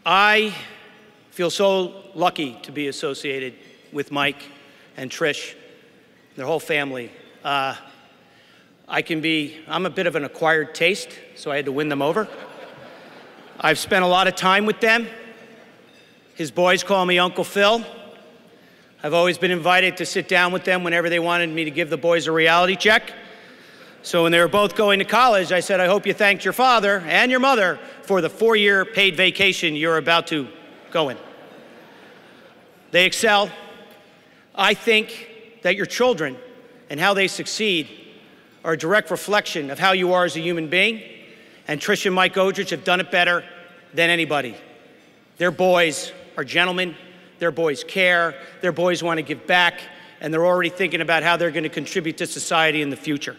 I feel so lucky to be associated with Mike and Trish, their whole family. I'm a bit of an acquired taste, so I had to win them over. I've spent a lot of time with them. His boys call me Uncle Phil. I've always been invited to sit down with them whenever they wanted me to give the boys a reality check. So when they were both going to college, I said, I hope you thanked your father and your mother for the 4-year paid vacation you're about to go in. They excel. I think that your children and how they succeed are a direct reflection of how you are as a human being. And Trish and Mike Odrich have done it better than anybody. Their boys are gentlemen. Their boys care. Their boys want to give back. And they're already thinking about how they're going to contribute to society in the future.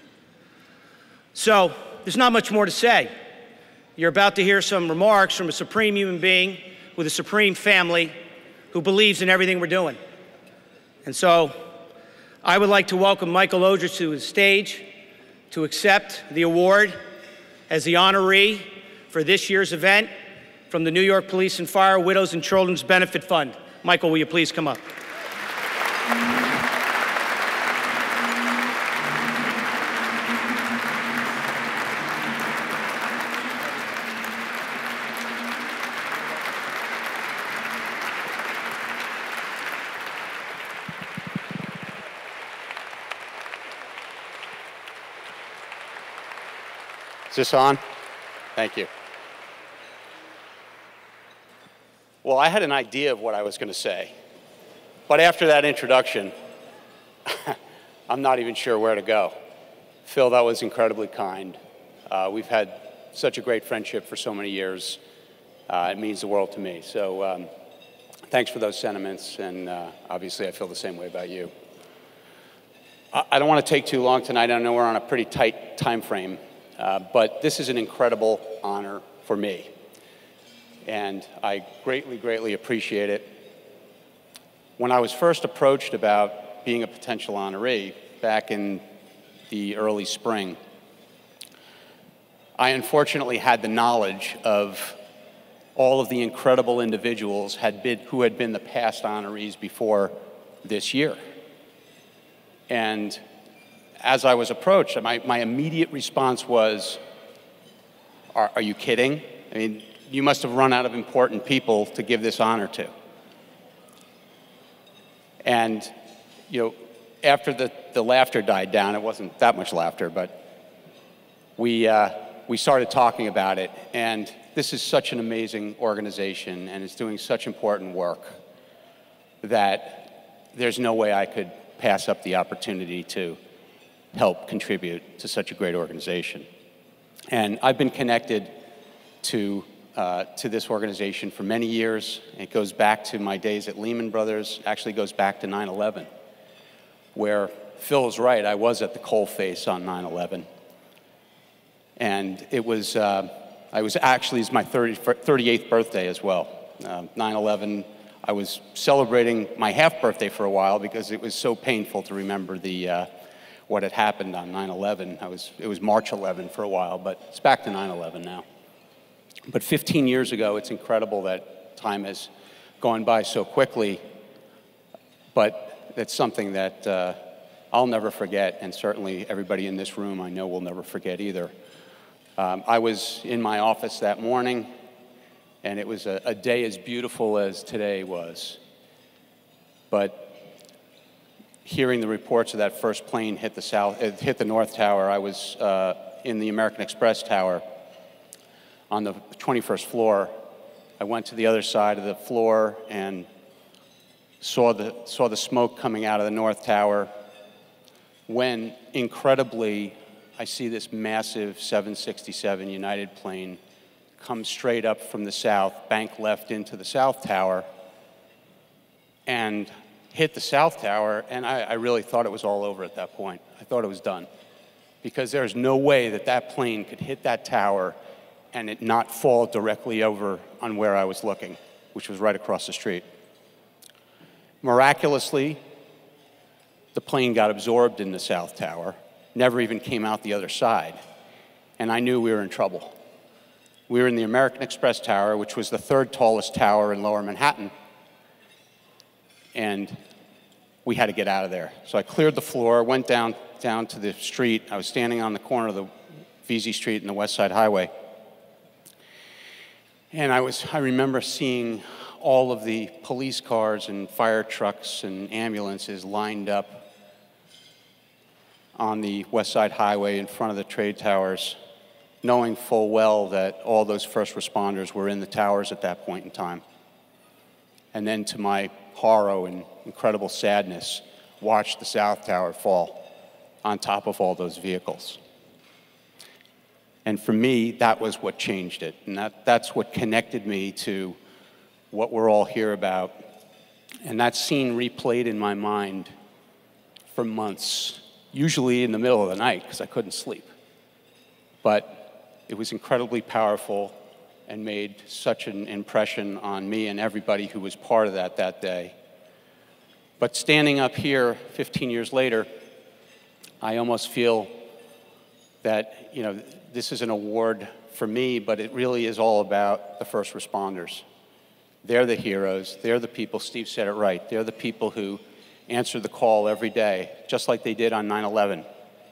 So there's not much more to say. You're about to hear some remarks from a supreme human being with a supreme family who believes in everything we're doing. And so I would like to welcome Michael Odrich to the stage to accept the award as the honoree for this year's event from the New York Police and Fire Widows and Children's Benefit Fund. Michael, will you please come up? Is this on? Thank you. Well, I had an idea of what I was going to say, but after that introduction, I'm not even sure where to go. Phil, that was incredibly kind. We've had such a great friendship for so many years. It means the world to me. So thanks for those sentiments, and obviously I feel the same way about you. I don't want to take too long tonight. I know we're on a pretty tight time frame. But this is an incredible honor for me, and I greatly, greatly appreciate it. When I was first approached about being a potential honoree back in the early spring, I unfortunately had the knowledge of all of the incredible individuals who had been the past honorees before this year. And as I was approached, my immediate response was, are you kidding? I mean, you must have run out of important people to give this honor to. And, you know, after the laughter died down, it wasn't that much laughter, but we started talking about it. And this is such an amazing organization, and it's doing such important work that there's no way I could pass up the opportunity to help contribute to such a great organization. And I've been connected to this organization for many years. It goes back to my days at Lehman Brothers, actually goes back to 9/11, where Phil is right, I was at the coalface on 9/11. And it was my 38th birthday as well. 9/11, I was celebrating my half birthday for a while because it was so painful to remember what had happened on 9/11. It was March 11 for a while, but it's back to 9/11 now. But 15 years ago, it's incredible that time has gone by so quickly, but it's something that I'll never forget, and certainly everybody in this room I know will never forget either. I was in my office that morning, and it was a day as beautiful as today was. But hearing the reports of that first plane hit the North Tower, I was in the American Express Tower on the 21st floor. I went to the other side of the floor and saw the smoke coming out of the North Tower, when incredibly I see this massive 767 United plane come straight up from the south, bank left into the South Tower, and hit the South Tower, and I really thought it was all over at that point. I thought it was done, because there's no way that plane could hit that tower and it not fall directly over on where I was looking, which was right across the street. Miraculously, the plane got absorbed in the South Tower, never even came out the other side, and I knew we were in trouble. We were in the American Express Tower, which was the third tallest tower in Lower Manhattan, and we had to get out of there. So I cleared the floor, went down to the street. I was standing on the corner of the Vesey Street and the West Side Highway. And I remember seeing all of the police cars and fire trucks and ambulances lined up on the West Side Highway in front of the trade towers, knowing full well that all those first responders were in the towers at that point in time. And then to my horror and incredible sadness, watched the South Tower fall on top of all those vehicles. And for me, that was what changed it. And that's what connected me to what we're all here about. And that scene replayed in my mind for months, usually in the middle of the night because I couldn't sleep. But it was incredibly powerful and made such an impression on me and everybody who was part of that day. But standing up here 15 years later, I almost feel that, you know, this is an award for me, but it really is all about the first responders. They're the heroes. They're the people, Steve said it right, they're the people who answer the call every day, just like they did on 9/11.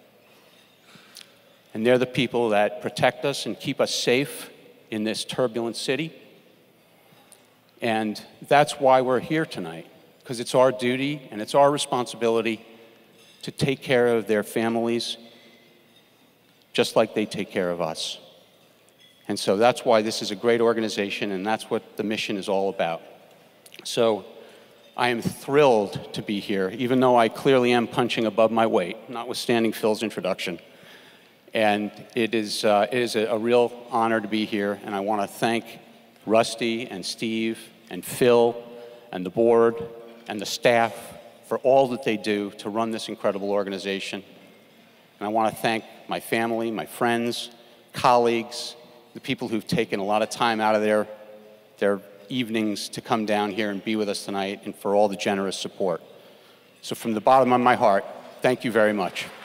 And they're the people that protect us and keep us safe in this turbulent city. And that's why we're here tonight, because it's our duty and it's our responsibility to take care of their families just like they take care of us. And so that's why this is a great organization, and that's what the mission is all about. So I am thrilled to be here, even though I clearly am punching above my weight, notwithstanding Phil's introduction. And it is a real honor to be here, and I want to thank Rusty and Steve and Phil and the board and the staff for all that they do to run this incredible organization. And I want to thank my family, my friends, colleagues, the people who've taken a lot of time out of their evenings to come down here and be with us tonight, and for all the generous support. So from the bottom of my heart, thank you very much.